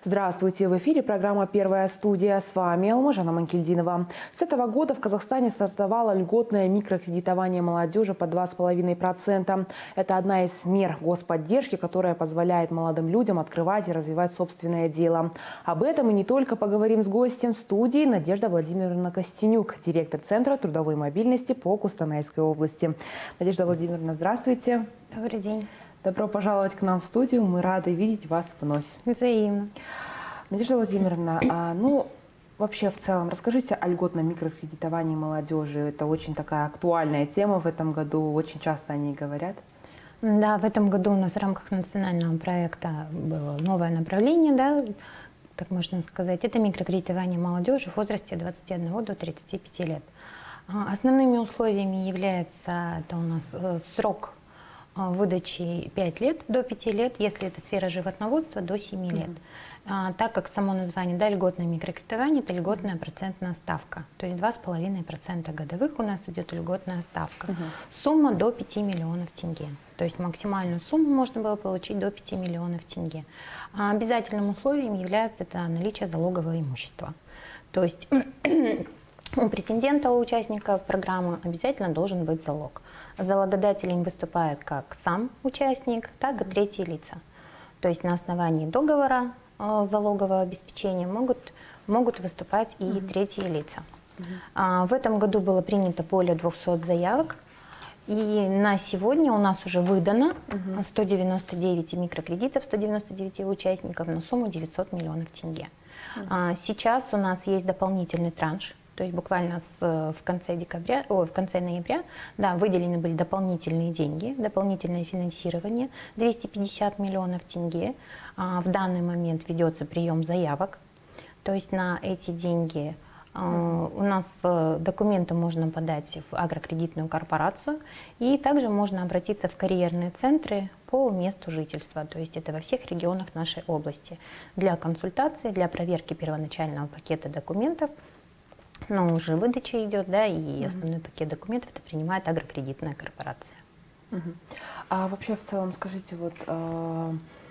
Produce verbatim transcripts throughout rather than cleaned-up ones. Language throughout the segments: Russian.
Здравствуйте! В эфире программа «Первая студия». С вами Алмажана Манкельдинова. С этого года в Казахстане стартовало льготное микрокредитование молодежи по два с половиной процента. Это одна из мер господдержки, которая позволяет молодым людям открывать и развивать собственное дело. Об этом и не только поговорим с гостем в студии Надежда Владимировна Костенюк, директор Центра трудовой мобильности по Кустанайской области. Надежда Владимировна, здравствуйте. Добрый день. Добро пожаловать к нам в студию. Мы рады видеть вас вновь. Взаимно. Надежда Владимировна, а, ну, вообще в целом, расскажите о льготном микрокредитовании молодежи. Это очень такая актуальная тема в этом году, очень часто о ней говорят. Да, в этом году у нас в рамках национального проекта было новое направление, да, так можно сказать. Это микрокредитование молодежи в возрасте от двадцати одного до тридцати пяти лет. Основными условиями является это у нас срок выдачи пять лет, до пяти лет, если это сфера животноводства, до семи лет. Mm-hmm. а, так как само название, да, льготное микрокредитование, это льготная процентная ставка. То есть два с половиной процента годовых у нас идет льготная ставка. Mm-hmm. Сумма до пяти миллионов тенге. То есть максимальную сумму можно было получить до пяти миллионов тенге. А обязательным условием является это наличие залогового имущества. То есть у претендента, у участника программы обязательно должен быть залог. Залогодателем выступает как сам участник, так и третьи лица. То есть на основании договора э, залогового обеспечения могут, могут выступать и mm-hmm. третьи лица. Mm-hmm. а, в этом году было принято более двухсот заявок. И на сегодня у нас уже выдано mm-hmm. сто девяносто девять микрокредитов, сто девяносто девять участников на сумму девятьсот миллионов тенге. Mm-hmm. а, сейчас у нас есть дополнительный транш. То есть буквально с, в, конце декабря, о, в конце ноября, да, выделены были дополнительные деньги, дополнительное финансирование, двести пятьдесят миллионов тенге. А, в данный момент ведется прием заявок. То есть на эти деньги а, у нас документы можно подать в агрокредитную корпорацию. И также можно обратиться в карьерные центры по месту жительства. То есть это во всех регионах нашей области. Для консультации, для проверки первоначального пакета документов. Но уже выдача идет, да, и основной uh-huh. пакет документов это принимает агрокредитная корпорация. Uh-huh. А вообще в целом скажите, вот э,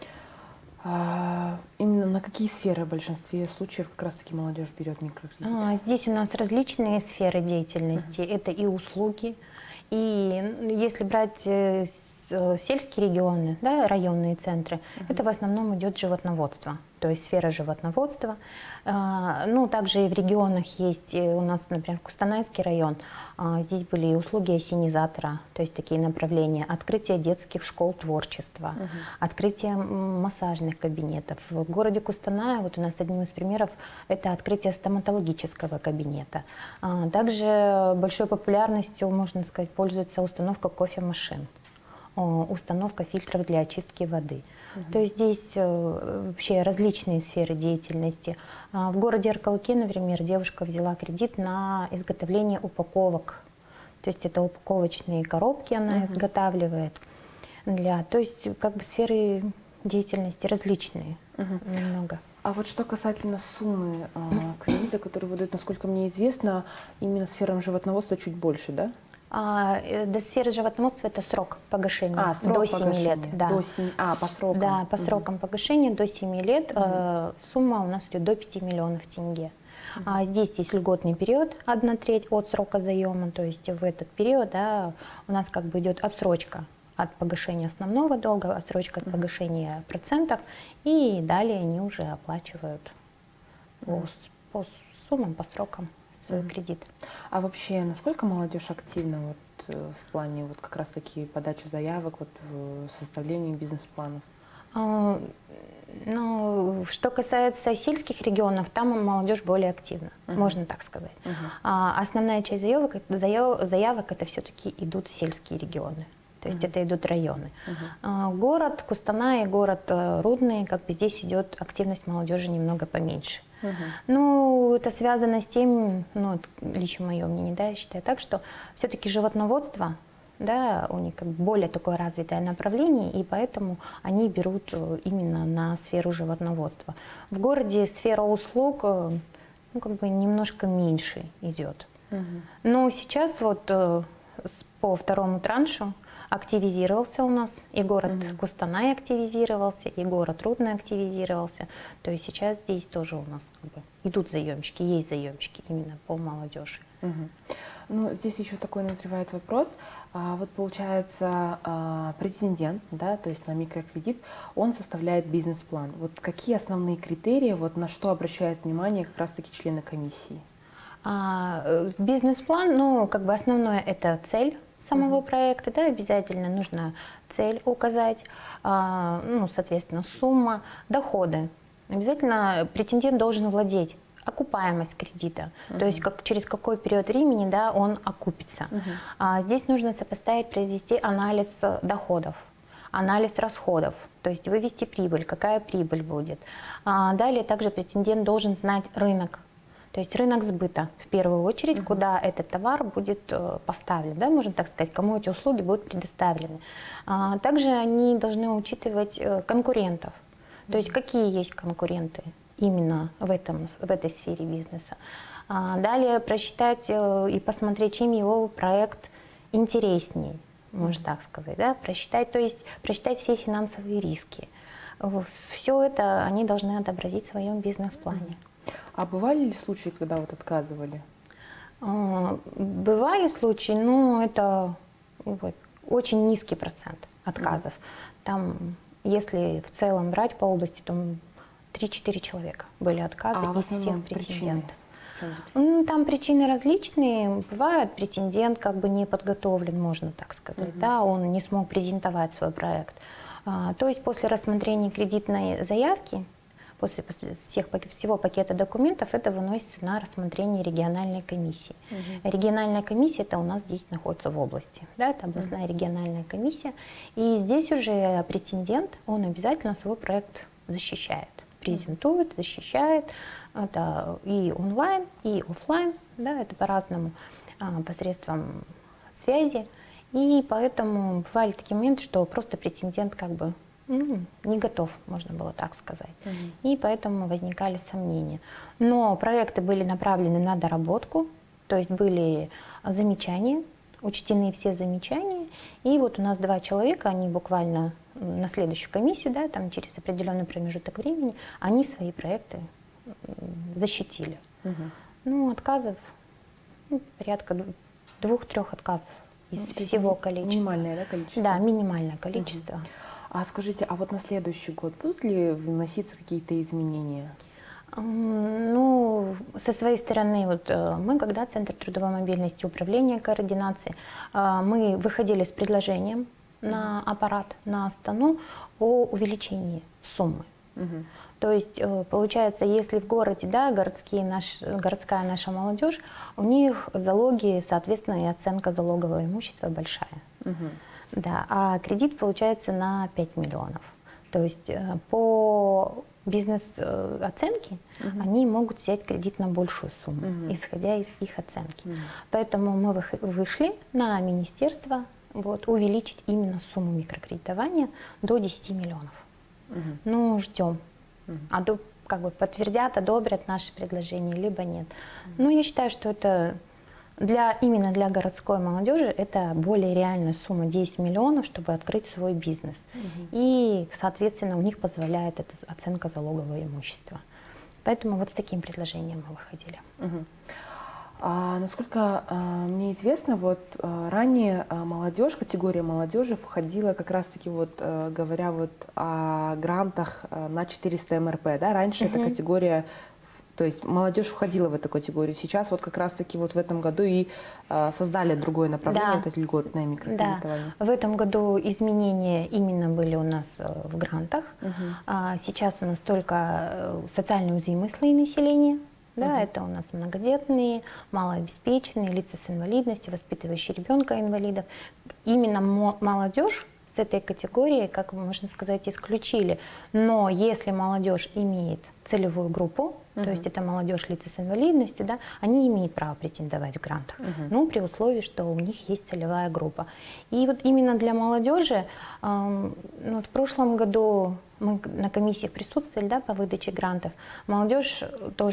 э, именно на какие сферы в большинстве случаев как раз-таки молодежь берет микрокредит? А, здесь у нас различные сферы деятельности, uh-huh. это и услуги, и если брать э, сельские регионы, да, районные центры, uh-huh. это в основном идет животноводство, то есть сфера животноводства. А, ну, также и в регионах есть, у нас, например, Кустанайский район, а, здесь были и услуги осенизатора, то есть такие направления, открытие детских школ творчества, uh-huh. открытие массажных кабинетов. В городе Кустаная, вот у нас одним из примеров, это открытие стоматологического кабинета. А, также большой популярностью, можно сказать, пользуется установка кофемашин. Установка фильтров для очистки воды. Uh-huh. То есть здесь э, вообще различные сферы деятельности. А, в городе Аркалыке, например, девушка взяла кредит на изготовление упаковок. То есть это упаковочные коробки она uh-huh. изготавливает. Для, то есть как бы сферы деятельности различные. Uh-huh. Немного. А вот что касательно суммы э, кредита, который выдают, насколько мне известно, именно сферам животноводства чуть больше, да? А, до сферы животноводства это срок погашения а, срок до семи лет. Да. До семи, а, по срокам. Да, по срокам угу. погашения до семи лет угу. э, сумма у нас идет до пяти миллионов тенге. Угу. А, здесь есть льготный период, одна треть от срока заема, то есть в этот период, да, у нас как бы идет отсрочка от погашения основного долга, отсрочка от угу. погашения процентов, и далее они уже оплачивают угу. по, по суммам, по срокам свой mm-hmm. кредит. А вообще, насколько молодежь активна вот, в плане вот как раз таки подачи заявок, вот, в составлении бизнес-планов? А, ну, что касается сельских регионов, там молодежь более активна, uh-huh. можно так сказать. Uh-huh. А, основная часть заявок, заяв, заявок это все-таки идут сельские регионы. То есть uh-huh. это идут районы. Uh-huh. А, город Кустанай, город Рудный, как бы здесь идет активность молодежи немного поменьше. Uh-huh. Ну, это связано с тем, ну, лично мое мнение, да, я считаю так, что все-таки животноводство, да, у них как бы более такое развитое направление, и поэтому они берут именно на сферу животноводства. В городе сфера услуг, ну, как бы немножко меньше идет. Uh-huh. Но сейчас вот по второму траншу активизировался у нас, и город Мгм. Кустанай активизировался, и город Рудный активизировался. То есть сейчас здесь тоже у нас как бы идут заемщики, есть заемщики именно по молодежи. Мгм. Ну, здесь еще такой назревает вопрос. А, вот получается, а, претендент, да, то есть на микрокредит, он составляет бизнес-план. Вот какие основные критерии, вот на что обращают внимание как раз-таки члены комиссии? А, э, бизнес-план, ну, как бы основное это цель самого Мгм. проекта, да, обязательно нужно цель указать, а, ну, соответственно, сумма, доходы. Обязательно претендент должен владеть окупаемость кредита, то есть Мгм. как, через какой период времени, да, он окупится. Мгм. А, здесь нужно сопоставить, произвести анализ э, доходов, анализ расходов, то есть вывести прибыль, какая прибыль будет. А, далее также претендент должен знать рынок, то есть рынок сбыта в первую очередь, Мгм. куда этот товар будет э, поставлен, да, можно так сказать, кому эти услуги будут предоставлены. А, также они должны учитывать э, конкурентов, то есть какие есть конкуренты именно в, этом, в этой сфере бизнеса. А, далее просчитать э, и посмотреть, чем его проект интереснее, можно так сказать, да, просчитать, то есть просчитать все финансовые риски. Все это они должны отобразить в своем бизнес-плане. А бывали ли случаи, когда вот отказывали? А, Бывали случаи, но это вот, очень низкий процент отказов. Там, если в целом брать по области, то три-четыре человека были отказы А в из всех основном причины? претендентов. В чем заключаются? Ну, там причины различные. Бывает, претендент как бы не подготовлен, можно так сказать, Мгм. да, он не смог презентовать свой проект. А, то есть после рассмотрения кредитной заявки, после, после всех, всего пакета документов, это выносится на рассмотрение региональной комиссии. Мгм. Региональная комиссия это у нас здесь находится в области, да, это областная региональная комиссия. И здесь уже претендент, он обязательно свой проект защищает, презентует, защищает. Это и онлайн, и офлайн, да, это по-разному, а, посредством связи. И поэтому бывали такие моменты, что просто претендент как бы ну, не готов, можно было так сказать. Мгм. И поэтому возникали сомнения. Но проекты были направлены на доработку, то есть были замечания, учтены все замечания. И вот у нас два человека, они буквально на следующую комиссию, да, там через определенный промежуток времени, они свои проекты защитили. Мгм. Ну, отказов ну, порядка двух-трех отказов из Ну, то есть всего ми- количества. Минимальное, да, количество? Да, минимальное количество. А скажите, а вот на следующий год будут ли вноситься какие-то изменения? М, Ну, со своей стороны, вот э, мы, когда Центр трудовой мобильности, управления координации, э, мы выходили с предложением на аппарат, на Астану о увеличении суммы. Мгм. То есть, э, получается, если в городе, да, городские наш, городская наша молодежь, у них залоги, соответственно, и оценка залогового имущества большая. Мгм. Да, а кредит получается на пять миллионов. То есть э, по бизнес-оценке Мгм. они могут взять кредит на большую сумму, Мгм. исходя из их оценки. Мгм. Поэтому мы вых- вышли на министерство вот, увеличить именно сумму микрокредитования до десяти миллионов. Мгм. Ну, ждем. Мгм. А до- как бы подтвердят, одобрят наши предложения, либо нет. Но я считаю, что это для, именно для городской молодежи это более реальная сумма десять миллионов, чтобы открыть свой бизнес. Мгм. И, соответственно, у них позволяет эта оценка залогового имущества. Поэтому вот с таким предложением мы выходили. Мгм. А, насколько а, мне известно, вот а, ранее а, молодежь, категория молодежи входила как раз-таки вот, а, говоря вот о грантах а, на четыреста эм эр пэ, да, раньше эта Мгм. категория, в- то есть молодежь входила в эту категорию, сейчас вот как раз-таки вот в этом году и а, создали другое направление, Да. вот это льготное Да, микрокредитование. в этом году изменения именно были у нас э, в грантах. Мгм. А сейчас у нас только э, социально уязвимые слои населения. Да, Мгм. это у нас многодетные, малообеспеченные, лица с инвалидностью, воспитывающие ребенка инвалидов. Именно мо- молодежь с этой категории, как можно сказать, исключили. Но если молодежь имеет целевую группу, Мгм. то есть это молодежь, лица с инвалидностью, да, они имеют право претендовать в грантах. Мгм. Ну, при условии, что у них есть целевая группа. И вот именно для молодежи, эм, ну, вот в прошлом году мы на комиссиях присутствовали, да, по выдаче грантов. Молодежь тоже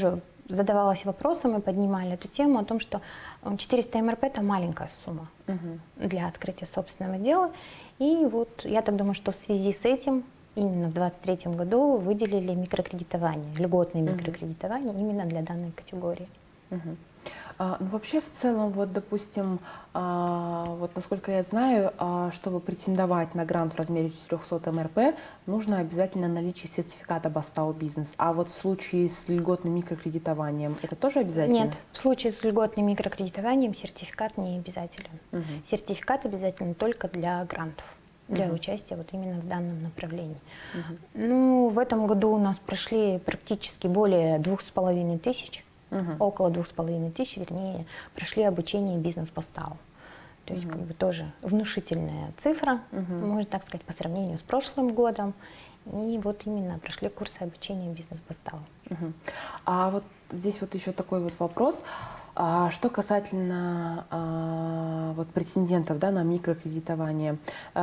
задавалась вопросом и поднимали эту тему о том, что четыреста эм эр пэ – это маленькая сумма угу. для открытия собственного дела. И вот я так думаю, что в связи с этим именно в двадцать третьем году выделили микрокредитование, льготное микрокредитование угу. именно для данной категории. Угу. А, ну, вообще, в целом, вот, допустим, а, вот, насколько я знаю, а, чтобы претендовать на грант в размере четырёхсот эм эр пэ, нужно обязательно наличие сертификата Бастау Бизнес. А вот в случае с льготным микрокредитованием это тоже обязательно? Нет, в случае с льготным микрокредитованием сертификат не обязателен. Угу. Сертификат обязателен только для грантов, для угу. участия вот именно в данном направлении. Угу. Ну, в этом году у нас прошли практически более двух с половиной тысяч. Угу. Около двух с половиной тысяч, вернее, прошли обучение бизнес-постау. То есть, угу. как бы тоже внушительная цифра, угу. можно так сказать, по сравнению с прошлым годом. И вот именно прошли курсы обучения бизнес-постау. Угу. А вот здесь вот еще такой вот вопрос. А что касательно а, вот претендентов, да, на микрокредитование,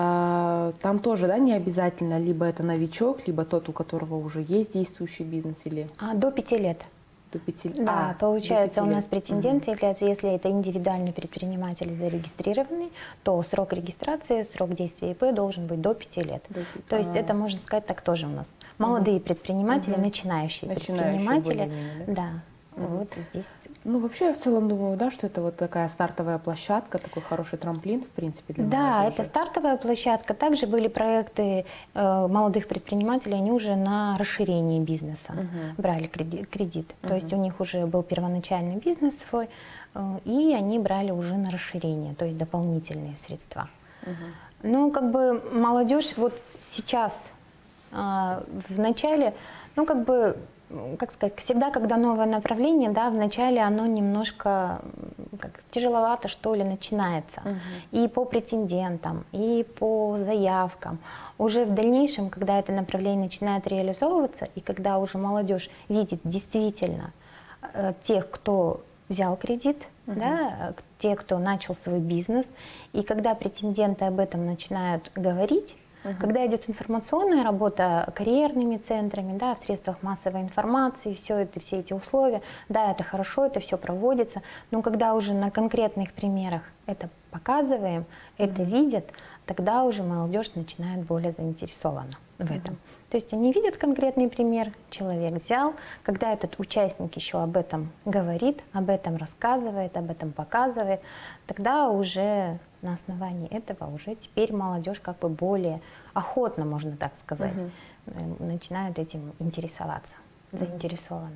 а, там тоже, да, не обязательно либо это новичок, либо тот, у которого уже есть действующий бизнес, или… А, до пяти лет. До пяти... Да, а, получается, до у нас претендент угу. является, если это индивидуальный предприниматель зарегистрированный, то срок регистрации, срок действия ИП должен быть до пяти лет. До пяти. То есть а. это, можно сказать, так тоже у нас. Молодые угу. предприниматели, угу. начинающие, начинающие предприниматели. Да, да. Угу. Вот здесь. Ну, вообще, я в целом думаю, да, что это вот такая стартовая площадка, такой хороший трамплин, в принципе, для Да, молодежи. это стартовая площадка. Также были проекты э, молодых предпринимателей, они уже на расширение бизнеса угу. брали кредит. кредит. Угу. То есть у них уже был первоначальный бизнес свой, э, и они брали уже на расширение, то есть дополнительные средства. Угу. Ну, как бы молодежь вот сейчас, э, в начале, ну, как бы, как сказать, всегда, когда новое направление, да, вначале оно немножко как, тяжеловато, что ли, начинается. Uh-huh. И по претендентам, и по заявкам. Уже в дальнейшем, когда это направление начинает реализовываться, и когда уже молодежь видит действительно э, тех, кто взял кредит, uh-huh. да, те, кто начал свой бизнес, и когда претенденты об этом начинают говорить, Uh-huh. когда идет информационная работа карьерными центрами, да, в средствах массовой информации, все это, все эти условия, да, это хорошо, это все проводится, но когда уже на конкретных примерах это показываем, uh-huh. это видят, тогда уже молодежь начинает более заинтересована в этом. Uh-huh. То есть они видят конкретный пример, человек взял, когда этот участник еще об этом говорит, об этом рассказывает, об этом показывает, тогда уже на основании этого уже теперь молодежь как бы более охотно, можно так сказать, uh-huh. начинают этим интересоваться, uh-huh. заинтересованы.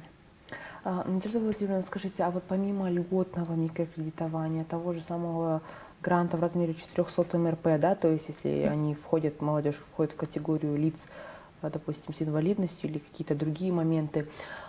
А, Надежда Владимировна, скажите, а вот помимо льготного микрокредитования, того же самого гранта в размере четырёхсот эм эр пэ, да, то есть если uh-huh. они входят, молодежь входит в категорию лиц, допустим, с инвалидностью или какие-то другие моменты,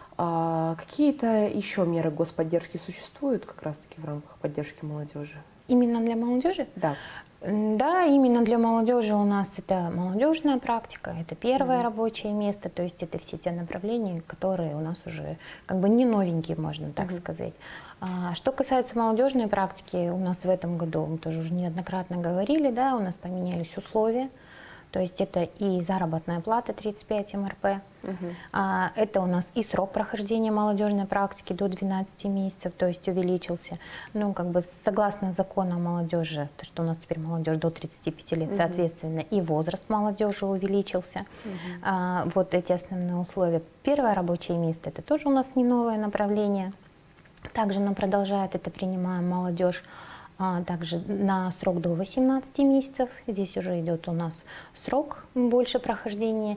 а какие-то еще меры господдержки существуют как раз-таки в рамках поддержки молодежи? Именно для молодежи? Да. Да, именно для молодежи у нас это молодежная практика, это первое mm-hmm. рабочее место, то есть это все те направления, которые у нас уже как бы не новенькие, можно так mm-hmm. сказать. А, что касается молодежной практики, у нас в этом году, мы тоже уже неоднократно говорили, да, у нас поменялись условия. То есть это и заработная плата тридцать пять эм эр пэ, uh-huh. а, это у нас и срок прохождения молодежной практики до двенадцати месяцев, то есть увеличился. Ну, как бы согласно закону о молодежи, то, что у нас теперь молодежь до тридцати пяти лет, uh-huh. соответственно, и возраст молодежи увеличился. Uh-huh. а, вот эти основные условия. Первое рабочее место, это тоже у нас не новое направление. Также нам продолжает это принимаем молодежь. А также на срок до восемнадцати месяцев, здесь уже идет у нас срок больше прохождения,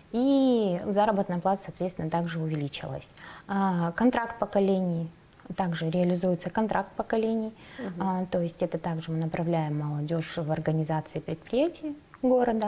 и заработная плата, соответственно, также увеличилась. А, контракт поколений, также реализуется контракт поколений, угу. а, то есть это также мы направляем молодежь в организации предприятий города.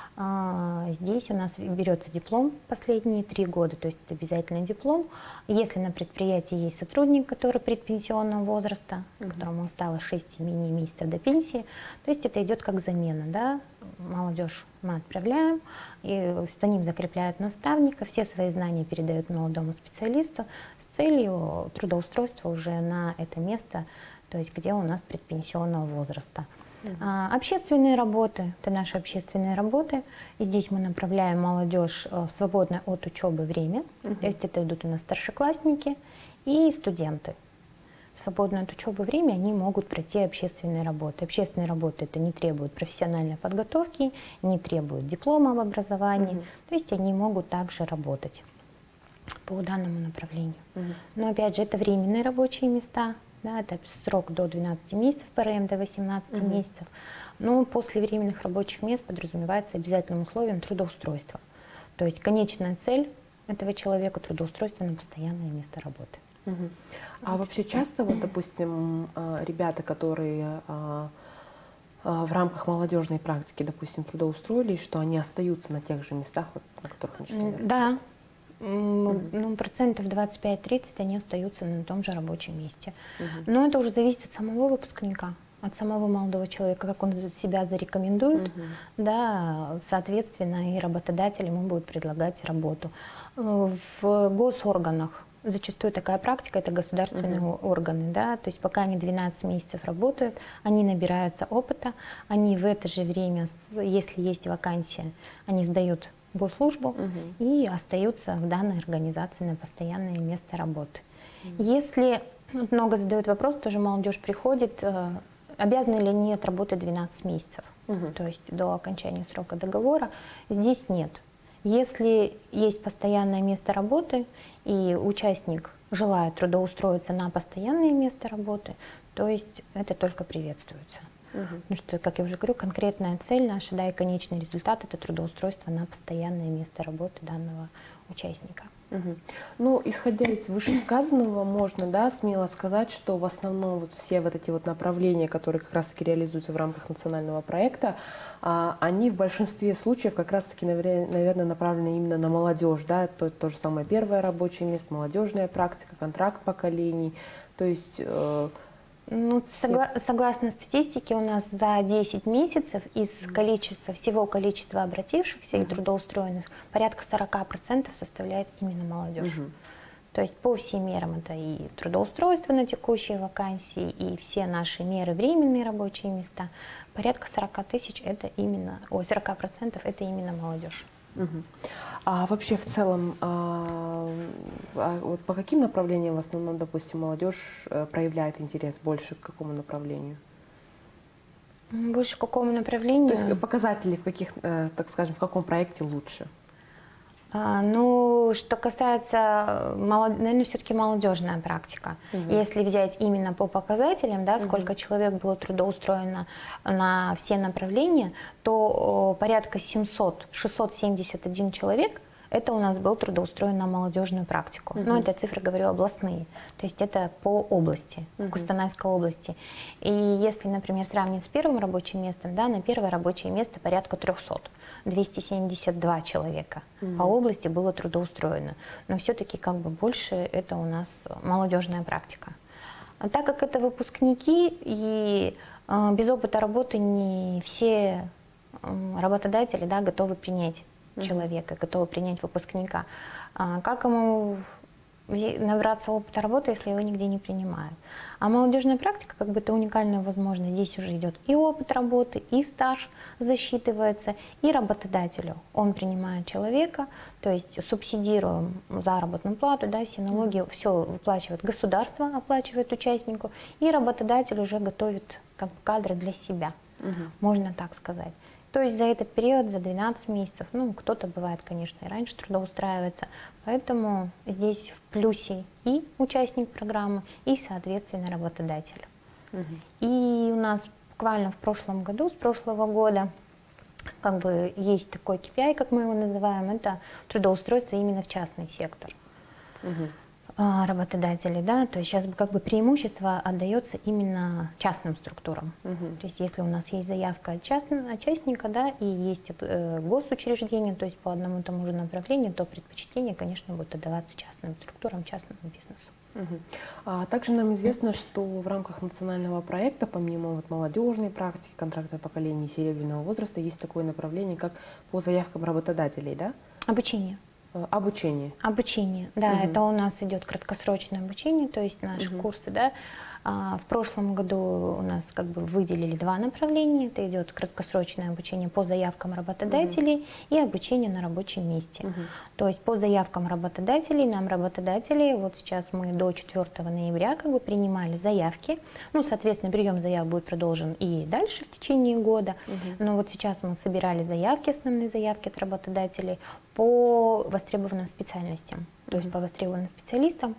А, здесь у нас берется диплом последние три года, то есть это обязательный диплом. Если на предприятии есть сотрудник, который предпенсионного возраста, угу. которому осталось шесть менее месяцев до пенсии, то есть это идет как замена, да? Молодежь мы отправляем, и за ним закрепляют наставника, все свои знания передают молодому специалисту с целью трудоустройства уже на это место, то есть где у нас предпенсионного возраста. Uh-huh. А, общественные работы, это наши общественные работы. И здесь мы направляем молодежь в свободное от учебы время. Uh-huh. То есть это идут у нас старшеклассники и студенты. В свободное от учебы время они могут пройти общественные работы. Общественные работы это не требуют профессиональной подготовки, не требуют диплома об образовании. Uh-huh. То есть они могут также работать по данному направлению. Uh-huh. Но опять же это временные рабочие места. Да, это срок до двенадцати месяцев, ПРМ до восемнадцати uh-huh. месяцев. Но после временных рабочих мест подразумевается обязательным условием трудоустройства. То есть конечная цель этого человека — трудоустройство на постоянное место работы. Uh-huh. А вообще часто, вот, допустим, ребята, которые в рамках молодежной практики, допустим, трудоустроились, что они остаются на тех же местах, вот, на которых начали? Да. Uh-huh. Ну, процентов двадцать пять-тридцать они остаются на том же рабочем месте. Uh-huh. Но это уже зависит от самого выпускника, от самого молодого человека, как он себя зарекомендует, uh-huh. да, соответственно, и работодатель ему будет предлагать работу. В госорганах зачастую такая практика, это государственные uh-huh. органы, да, то есть пока они двенадцать месяцев работают, они набираются опыта, они в это же время, если есть вакансия, они сдают госслужбу uh-huh. и остаются в данной организации на постоянное место работы. Uh-huh. Если много задают вопрос, тоже молодежь приходит, обязаны ли они отработать двенадцать месяцев, uh-huh. то есть до окончания срока договора, здесь нет. Если есть постоянное место работы и участник желает трудоустроиться на постоянное место работы, то есть это только приветствуется. Угу. Потому что, как я уже говорю, конкретная цель наша, да, и конечный результат — это трудоустройство на постоянное место работы данного участника. Угу. Ну, исходя из вышесказанного, можно, да, смело сказать, что в основном вот все вот эти вот направления, которые как раз-таки реализуются в рамках национального проекта, а, они в большинстве случаев как раз-таки, наверное, направлены именно на молодежь, да, то, то же самое первое рабочее место, молодежная практика, контракт поколений, то есть... Э, Ну, согла согласно статистике, у нас за десять месяцев из mm-hmm. количества, всего количества обратившихся mm-hmm. и трудоустроенных порядка сорока процентов составляет именно молодежь. Mm-hmm. То есть по всем мерам это и трудоустройство на текущие вакансии, и все наши меры временные рабочие места. Порядка сорока тысяч это именно, о, сорока процентов это именно молодежь. Угу. А вообще в целом, а, а вот по каким направлениям в основном, допустим, молодежь проявляет интерес больше к какому направлению? Больше к какому направлению? То есть показатели в каких, так скажем, в каком проекте лучше? А, ну, что касается, наверное, все-таки молодежная практика. Угу. Если взять именно по показателям, да, сколько угу. человек было трудоустроено на все направления, то о, порядка семьсот, шестьсот семьдесят один человек это у нас был трудоустроен на молодежную практику. Угу. Но это цифры, говорю, областные. То есть это по области, угу. Костанайской области. И если, например, сравнить с первым рабочим местом, да, на первое рабочее место порядка трёхсот. двести семьдесят два человека угу. по области было трудоустроено. Но все-таки как бы больше это у нас молодежная практика. А так как это выпускники, и э, без опыта работы не все э, работодатели, да, готовы принять человека, готовы принять выпускника. А как ему набраться опыта работы, если его нигде не принимают? А молодежная практика, как бы, это уникальная возможность. Здесь уже идет и опыт работы, и стаж засчитывается, и работодателю. Он принимает человека, то есть субсидируем заработную плату, да, все налоги, mm-hmm. все выплачивает государство, оплачивает участнику, и работодатель уже готовит как бы кадры для себя, mm-hmm. можно так сказать. То есть за этот период, за двенадцать месяцев, ну, кто-то бывает, конечно, и раньше трудоустраивается, поэтому здесь в плюсе и участник программы, и, соответственно, работодатель. Угу. И у нас буквально в прошлом году, с прошлого года, как бы есть такой кей пи ай, как мы его называем, это трудоустройство именно в частный сектор. Угу. Работодателей, да, то есть сейчас как бы преимущество отдается именно частным структурам. Угу. То есть если у нас есть заявка от частного участника, да, и есть э, госучреждение, то есть по одному тому же направлению, то предпочтение, конечно, будет отдаваться частным структурам, частному бизнесу. Угу. А также нам известно, что в рамках национального проекта, помимо вот молодежной практики, контракта поколений серебряного возраста, есть такое направление, как по заявкам работодателей, да? Обучение. Обучение. Обучение, да, угу. это у нас идет краткосрочное обучение, то есть наши угу. курсы, да, В прошлом году у нас как бы выделили два направления. Это идет краткосрочное обучение по заявкам работодателей угу. и обучение на рабочем месте. Угу. То есть по заявкам работодателей, нам работодатели, вот сейчас мы до четвёртого ноября как бы принимали заявки. Ну, соответственно, прием заявок будет продолжен и дальше в течение года. Угу. Но вот сейчас мы собирали заявки, основные заявки от работодателей по востребованным специальностям. То есть по востребованным специалистам,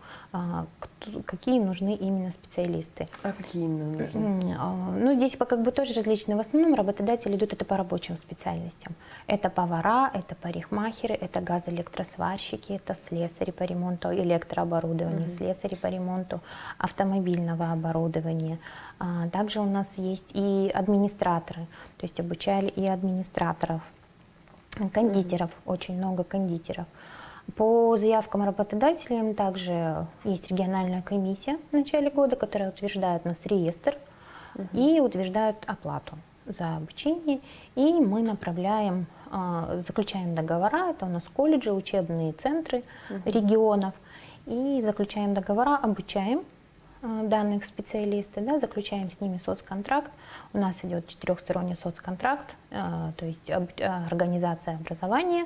какие нужны именно специалисты. А какие именно нужны? Ну, здесь как бы тоже различные. В основном работодатели идут это по рабочим специальностям. Это повара, это парикмахеры, это газоэлектросварщики, это слесари по ремонту электрооборудования, mm-hmm. слесари по ремонту автомобильного оборудования. Также у нас есть и администраторы, то есть обучали и администраторов, кондитеров, mm-hmm. очень много кондитеров. По заявкам работодателям также есть региональная комиссия в начале года, которая утверждает у нас реестр uh-huh. и утверждает оплату за обучение. И мы направляем, заключаем договора, это у нас колледжи, учебные центры uh-huh. регионов, и заключаем договора, обучаем данных специалистов, да, заключаем с ними соцконтракт. У нас идет четырехсторонний соцконтракт, то есть организация образования,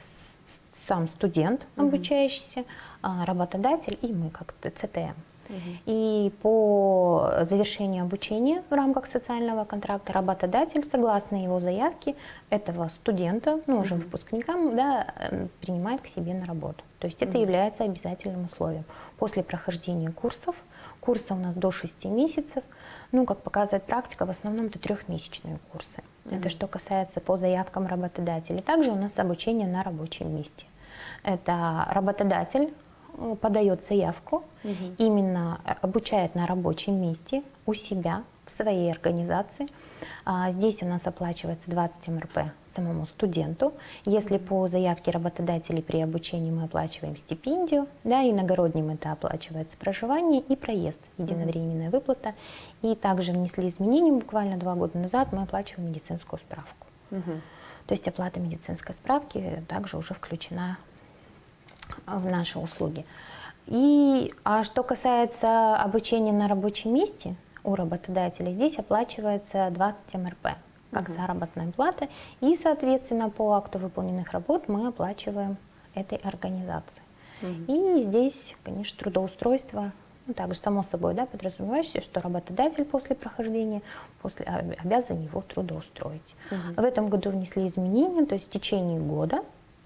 сам студент, обучающийся, uh-huh. работодатель и мы как цэ тэ эм. Uh-huh. И по завершению обучения в рамках социального контракта работодатель, согласно его заявке, этого студента, ну уже uh-huh. выпускникам, да, принимает к себе на работу. То есть uh-huh. это является обязательным условием. После прохождения курсов, курсы у нас до шести месяцев, ну, как показывает практика, в основном это трехмесячные курсы. Uh-huh. Это что касается по заявкам работодателей. Также у нас обучение на рабочем месте. Это работодатель подает заявку, угу. именно обучает на рабочем месте у себя, в своей организации. А здесь у нас оплачивается двадцать эм эр пэ самому студенту. Если угу. по заявке работодателей при обучении мы оплачиваем стипендию, да, иногородним это оплачивается проживание и проезд, единовременная угу. выплата. И также внесли изменения буквально два года назад, мы оплачиваем медицинскую справку. Угу. То есть оплата медицинской справки также уже включена в наши услуги. И, а что касается обучения на рабочем месте у работодателя, здесь оплачивается двадцать эм эр пэ как угу. заработная плата, и, соответственно, по акту выполненных работ мы оплачиваем этой организации. Угу. И здесь, конечно, трудоустройство, ну, также само собой, да, подразумевающееся, что работодатель после прохождения после, обязан его трудоустроить. Угу. В этом году внесли изменения, то есть в течение года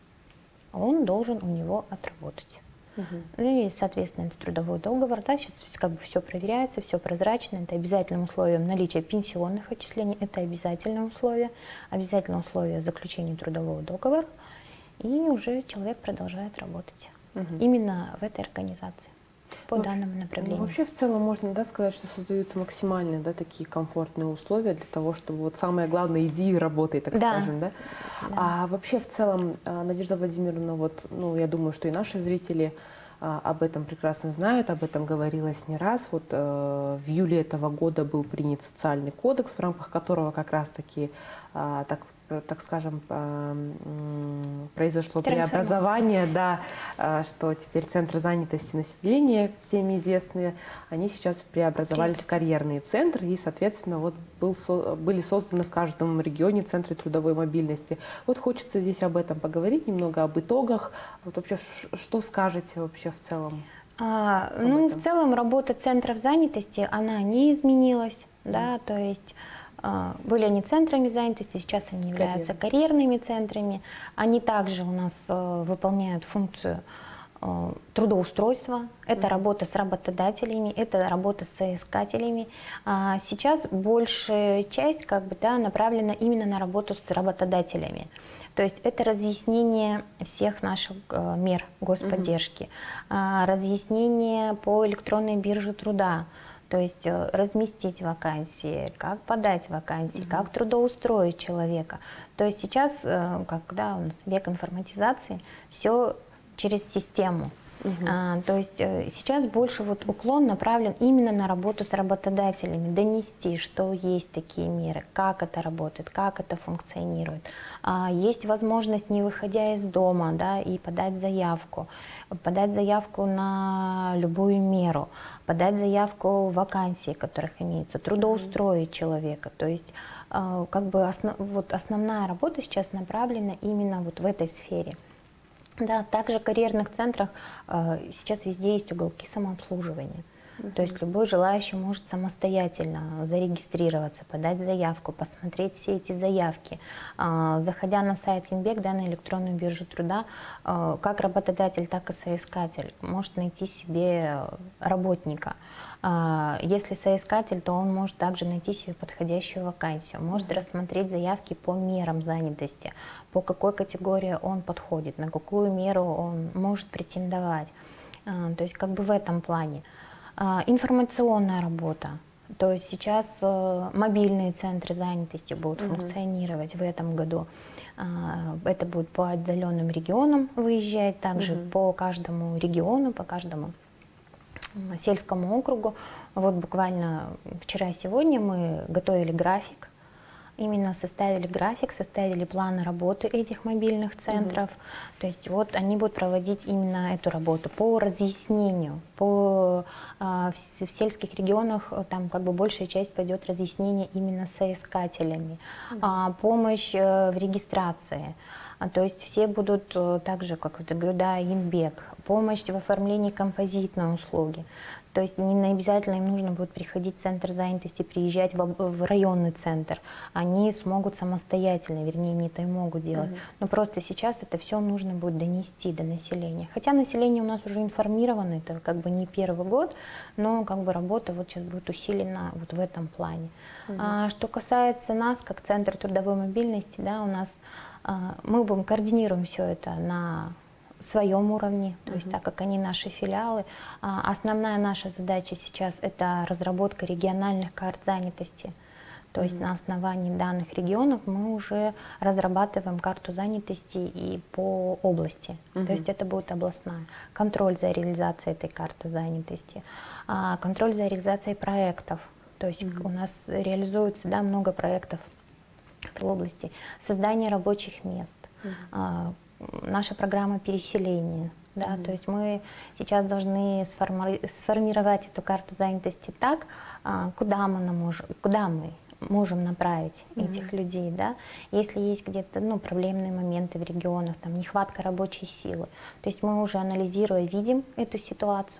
он должен у него отработать. Uh-huh. И, соответственно, это трудовой договор. Да, сейчас как бы все проверяется, все прозрачно. Это обязательным условием наличия пенсионных отчислений, это обязательное условие. Обязательное условие заключения трудового договора. И уже человек продолжает работать. Uh-huh. Именно в этой организации. По ну, данному направлению. Ну, вообще в целом можно, да, сказать, что создаются максимально, да, такие комфортные условия для того, чтобы вот самое главное, иди и работай, так да. скажем, да? Да. А вообще в целом, Надежда Владимировна, вот, ну, я думаю, что и наши зрители а, об этом прекрасно знают, об этом говорилось не раз. Вот э, в июле этого года был принят социальный кодекс, в рамках которого как раз-таки, а, так, так скажем, а, произошло преобразование, да, а, что теперь центры занятости населения, всеми известные, они сейчас преобразовались в карьерные центры, и, соответственно, вот был, были созданы в каждом регионе центры трудовой мобильности. Вот хочется здесь об этом поговорить, немного об итогах. Вот вообще, что скажете вообще в целом? А, ну, в целом работа центров занятости, она не изменилась, mm. да, то есть были они центрами занятости, сейчас они являются Карьер. карьерными центрами. Они также у нас выполняют функцию трудоустройства, это mm-hmm. работа с работодателями, это работа с соискателями. А сейчас большая часть как бы, да, направлена именно на работу с работодателями. То есть это разъяснение всех наших э, мер господдержки, mm-hmm. э, разъяснение по электронной бирже труда, то есть э, разместить вакансии, как подать вакансии, mm-hmm. как трудоустроить человека. То есть сейчас, э, когда у нас век информатизации, все через систему. Угу. А, то есть сейчас больше вот уклон направлен именно на работу с работодателями, донести, что есть такие меры, как это работает, как это функционирует. А, есть возможность, не выходя из дома, да, и подать заявку, подать заявку на любую меру, подать заявку в вакансии, которых имеется, трудоустроить человека. То есть а, как бы основ, вот основная работа сейчас направлена именно вот в этой сфере. Да, также в карьерных центрах э, сейчас везде есть уголки самообслуживания. Uh-huh. То есть любой желающий может самостоятельно зарегистрироваться, подать заявку, посмотреть все эти заявки. Э, заходя на сайт Инбек, да, на электронную биржу труда, э, как работодатель, так и соискатель может найти себе работника. Э, если соискатель, то он может также найти себе подходящую вакансию, может Uh-huh. рассмотреть заявки по мерам занятости, по какой категории он подходит, на какую меру он может претендовать. Э, то есть как бы в этом плане. Информационная работа. То есть сейчас мобильные центры занятости будут Uh-huh. функционировать в этом году. Это будет по отдаленным регионам выезжать, также Uh-huh. по каждому региону, по каждому сельскому округу. Вот буквально вчера и сегодня мы готовили график. Именно составили график, составили планы работы этих мобильных центров. Uh-huh. То есть вот они будут проводить именно эту работу по разъяснению. По, а, в, в сельских регионах там как бы большая часть пойдет разъяснение именно соискателями. Uh-huh. а, помощь а, в регистрации. А, то есть все будут а, так же, как я говорю, да, Инбек. Помощь в оформлении композитной услуги. То есть не обязательно им нужно будет приходить в центр занятости, приезжать в, в районный центр. Они смогут самостоятельно, вернее, не это и могут делать. Uh-huh. Но просто сейчас это все нужно будет донести до населения. Хотя население у нас уже информировано, это как бы не первый год, но как бы работа вот сейчас будет усилена вот в этом плане. Uh-huh. А, что касается нас, как Центр трудовой мобильности, да, у нас а, мы будем координируем все это на в своем уровне, то есть uh-huh. так как они наши филиалы. А, основная наша задача сейчас – это разработка региональных карт занятости. То uh-huh. есть на основании данных регионов мы уже разрабатываем карту занятости и по области. Uh-huh. То есть это будет областная. Контроль за реализацией этой карты занятости, а, контроль за реализацией проектов. То есть uh-huh. у нас реализуется, да, много проектов в области. Создание рабочих мест. Uh-huh. а, Наша программа переселения, да, mm-hmm. то есть мы сейчас должны сформи сформировать эту карту занятости так, куда мы, можем, куда мы можем направить mm-hmm. этих людей, да, если есть где-то, ну, проблемные моменты в регионах, там, нехватка рабочей силы, то есть мы уже анализируя видим эту ситуацию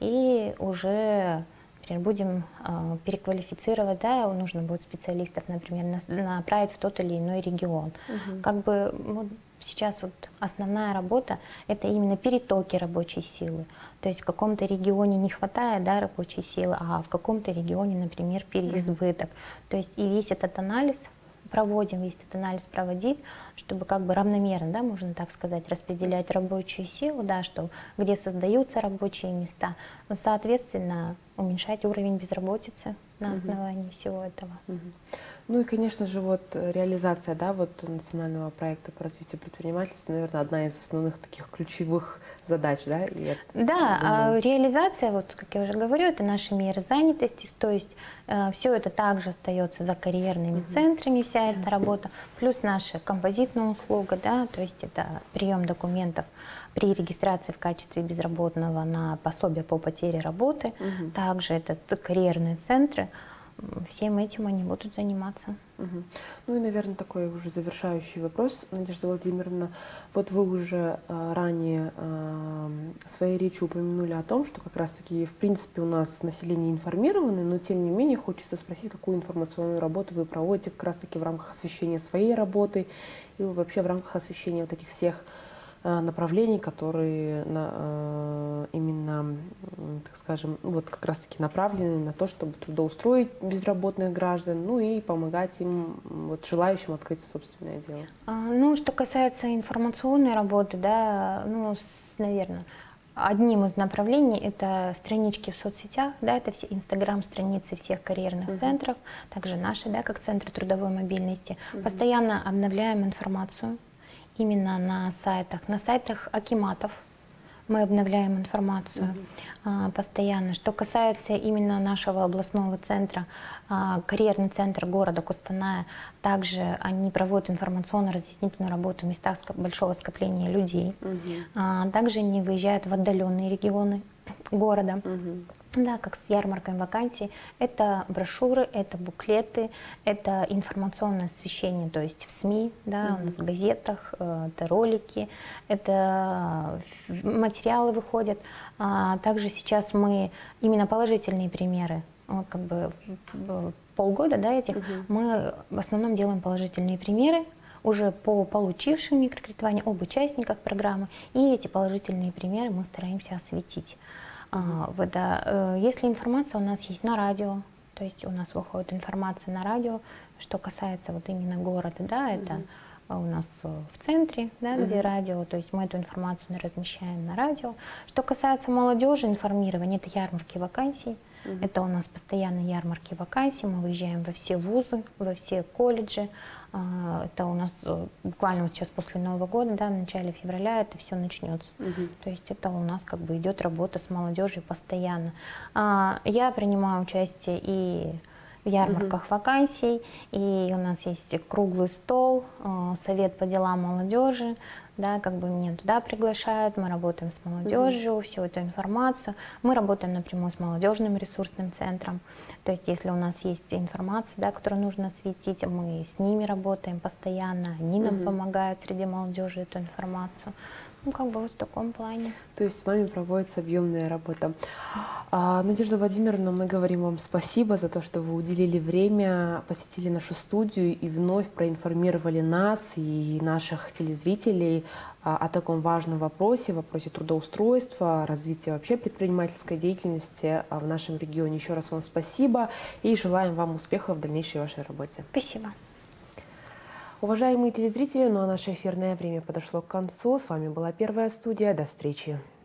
и уже например, будем э, переквалифицировать, да, нужно будет специалистов, например, направить в тот или иной регион. Uh-huh. Как бы вот, сейчас вот основная работа – это именно перетоки рабочей силы. То есть в каком-то регионе не хватает, да, рабочей силы, а в каком-то регионе, например, переизбыток. Uh-huh. То есть и весь этот анализ проводим, весь этот анализ проводить, чтобы как бы равномерно, да, можно так сказать, распределять рабочую силу, да, что где создаются рабочие места, но, соответственно, уменьшать уровень безработицы на основании угу. всего этого. Угу. Ну и, конечно же, вот реализация, да, вот национального проекта по развитию предпринимательства, наверное, одна из основных таких ключевых задач, да? И я да, думаю... а реализация, вот как я уже говорю, это наши меры занятости, то есть э, все это также остается за карьерными угу. центрами, вся эта работа, плюс наша композитная услуга, да, то есть это прием документов при регистрации в качестве безработного на пособие по потере работы, угу. также это карьерные центры. Всем этим они будут заниматься. Угу. Ну и, наверное, такой уже завершающий вопрос, Надежда Владимировна. Вот вы уже э, ранее э, своей речью упомянули о том, что как раз-таки, в принципе, у нас население информировано, но тем не менее хочется спросить, какую информационную работу вы проводите как раз-таки в рамках освещения своей работы и вообще в рамках освещения вот этих всех направлений, которые на, именно, так скажем, вот как раз-таки направлены на то, чтобы трудоустроить безработных граждан, ну и помогать им, вот, желающим открыть собственное дело. А, ну, что касается информационной работы, да, ну, наверное, одним из направлений это странички в соцсетях, да, это все инстаграм-страницы всех карьерных uh-huh. центров, также наши, да, как Центр трудовой мобильности. Uh-huh. Постоянно обновляем информацию именно на сайтах, на сайтах акиматов, Мы обновляем информацию mm-hmm. постоянно. Что касается именно нашего областного центра, карьерный центр города Костаная, также они проводят информационно-разъяснительную работу в местах большого скопления людей. Mm-hmm. Также они выезжают в отдаленные регионы города. Mm-hmm. Да, как с ярмаркой вакансий. Это брошюры, это буклеты, это информационное освещение, то есть в СМИ, да, mm-hmm. у нас в газетах, это ролики, это материалы выходят. А также сейчас мы именно положительные примеры, как бы полгода, да, этих, mm-hmm. мы в основном делаем положительные примеры уже по получившим микрокредитование, об участниках программы, и эти положительные примеры мы стараемся осветить. Uh-huh. Вот, да. Если информация у нас есть на радио, то есть у нас выходит информация на радио, что касается вот именно города, да, это uh-huh. у нас в центре, да, uh-huh. где радио, то есть мы эту информацию размещаем на радио. Что касается молодежи, информирования, это ярмарки вакансий, uh-huh. это у нас постоянные ярмарки вакансий, мы выезжаем во все вузы, во все колледжи. Это у нас буквально вот сейчас после Нового года, да, в начале февраля это все начнется. Uh-huh. То есть это у нас как бы идет работа с молодежью постоянно. Я принимаю участие и в ярмарках uh-huh. вакансий, и у нас есть круглый стол, совет по делам молодежи, да, как бы меня туда приглашают, мы работаем с молодежью, uh-huh. всю эту информацию. Мы работаем напрямую с молодежным ресурсным центром. То есть если у нас есть информация, да, которую нужно осветить, мы с ними работаем постоянно, они нам uh-huh. помогают среди молодежи эту информацию. Ну, как бы вот в таком плане. То есть с вами проводится объемная работа. А, Надежда Владимировна, мы говорим вам спасибо за то, что вы уделили время, посетили нашу студию и вновь проинформировали нас и наших телезрителей а, о таком важном вопросе, вопросе трудоустройства, развития вообще предпринимательской деятельности в нашем регионе. Еще раз вам спасибо и желаем вам успехов в дальнейшей вашей работе. Спасибо. Уважаемые телезрители, ну а наше эфирное время подошло к концу. С вами была Первая студия. До встречи.